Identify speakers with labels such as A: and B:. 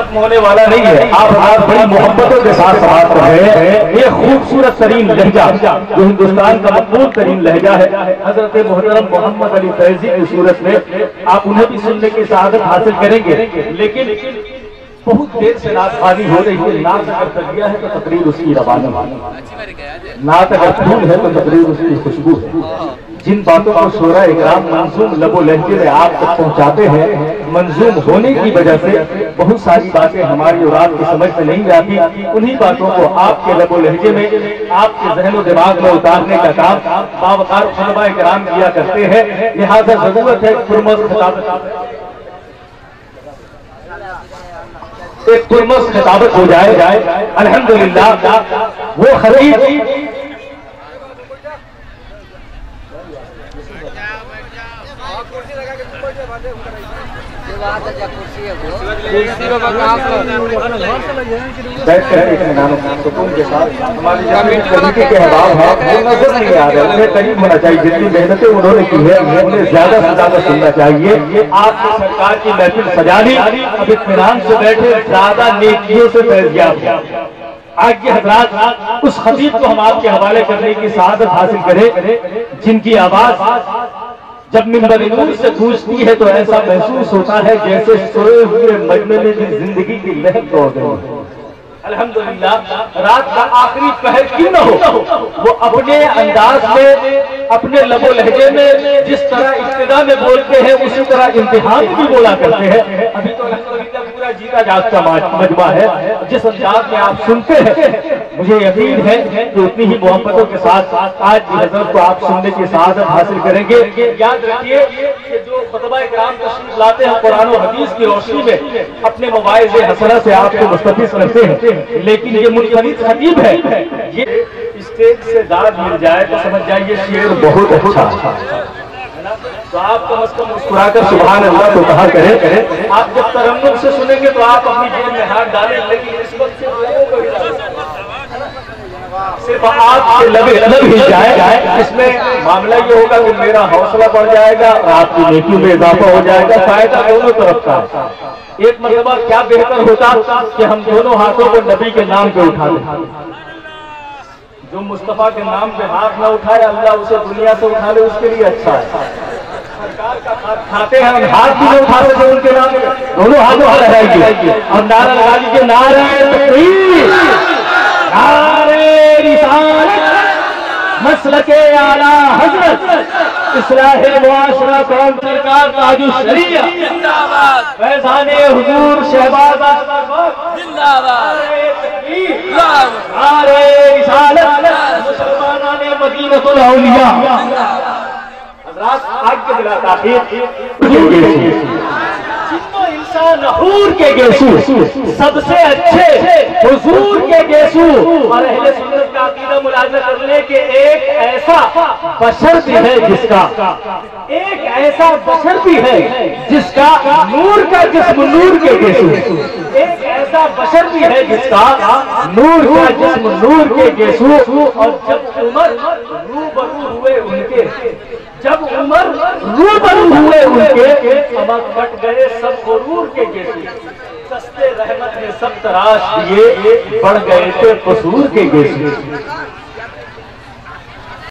A: ختم ہونے والا نہیں ہے. آپ حضرات بڑی محبتوں کے ساتھ سماعت کر رہے ہیں. یہ خوبصورت ترین لہجہ جو ہندوستان کا مقبول ترین لہجہ ہے, حضرت محترم محمد علی فیضی کی صورت میں آپ انہیں بھی سننے کی سعادت حاصل کریں گے. لیکن بہت دیر سے نعت خوانی ہو رہی ہے. نعت اگر تربیہ ہے تو تقریر اس کی روانی, نعت اگر پھول ہے تو تقریر اس کی خوشبو ہے. جن باتوں کو شورا اکرام منظوم لب و لہجے میں آپ تک پہنچاتے ہیں, منظوم ہونے کی وجہ سے بہت ساری باتیں ہماری اور آپ کی سمجھ میں نہیں آتی. انہی باتوں کو آپ کے لب و لہجے میں, آپ کے ذہن و دماغ میں اتارنے کا کام باوقار علماء اکرام کیا کرتے ہیں. لہذا ضرورت ہے ایک پرمس خطابت ہو جائے. الحمدللہ وہ خطیب بیٹھ کر سکون کے ساتھ ہماری کمیٹی کے احباب ہیں, وہ نظر نہیں آ رہے, انہیں قریب ہونا چاہیے. جتنی محنتیں انہوں نے کی ہے انہیں زیادہ سے زیادہ سننا چاہیے. آپ کی سرکار کی محفل سجانی, اب اطمینان سے بیٹھے, زیادہ نیکیوں سے فیضیاب ہیں. آج کے حضرات اس خطیب کو ہم آپ کے حوالے کرنے کی سعادت حاصل کریں جن کی آواز جب منبر نور سے گونجتی ہے تو ایسا محسوس ہوتا ہے جیسے سوئے ہوئے مجمع میں بھی زندگی کی لہر دوڑ گئی. الحمدللہ رات کا آخری پہر کیوں نہ ہو, وہ اپنے انداز میں, اپنے لب و لہجے میں جس طرح ابتدا میں بولتے ہیں اسی طرح امتحان بھی بولا کرتے ہیں. ابھی تو الحمدللہ پورا جیتا جاگتا مجمع ہے. جس انداز میں آپ سنتے ہیں مجھے یقین ہے کہ اتنی ہی محبتوں کے ساتھ آج کی حضرت کو آپ سننے کی سعادت حاصل کریں گے. یاد رکھیے کہ جو خطبہ کرام تشریف لاتے ہیں قرآن و حدیث کی روشنی میں اپنے مواعظ حسنہ سے آپ کو مستفیض کرتے ہیں, لیکن یہ منفرد خطیب ہے. یہ اسٹیج سے داد مل جائے تو سمجھ جائیے شعر بہت اچھا, تو آپ کم از کم مسکرا کر سبحان اللہ تو کہا کریں. آپ جب ترنم سے سنیں گے تو آپ اپنی جیب میں ہاتھ ڈالیں, لیکن اس وقت صرف آپ کے لب ہل جائے. اس میں معاملہ یہ ہوگا کہ میرا حوصلہ بڑھ جائے گا اور آپ کی نیکیوں میں اضافہ ہو جائے گا. فائدہ دونوں طرف کا. ایک مرتبہ کیا بہتر ہوتا کہ ہم دونوں ہاتھوں کو نبی کے نام پہ اٹھا دیں. جو مصطفیٰ کے نام پہ ہاتھ نہ اٹھائے اللہ اسے دنیا سے اٹھا لے, اس کے لیے اچھا ہے. کھاتے ہیں ہاتھ بھی نہ اٹھاتے تھے ان کے نام پہ, دونوں ہاتھوں سے لگائیے اور نعرہ لگا لیجیے نعرہ تکبیر, نعرہ رسالت, مسلک اعلیٰ حضرت, اصلاح معاشرہ قوم سرکار تاج الشریعہ فیضان حضور شہباز زندہ باد, نعرہ رسالت, مسلمانان مدینۃ الاولیاء. حضرات آج کے بلا تاخیر انسان حور کے گیسو, سب سے اچھے حضور کے گیسو, اور اہل سنت کا عقیدہ ملازمہ کرنے کے ایک ایسا بشر بھی ہے جس کا, ایک ایسا بشر بھی ہے جس کا نور کا جسم نور کے گیسو, ایک ایسا بشر بھی ہے جس کا نور کا جسم نور کے گیسو. اور جب عمر روبرو ہوئے ان کے, جب عمر روبرو ہوئے ان کے, سبق کٹ گئے سب غرور کے گیسو. سستے رحمت نے سب تراش دیے, بڑھ گئے تھے قصور کے گیسو.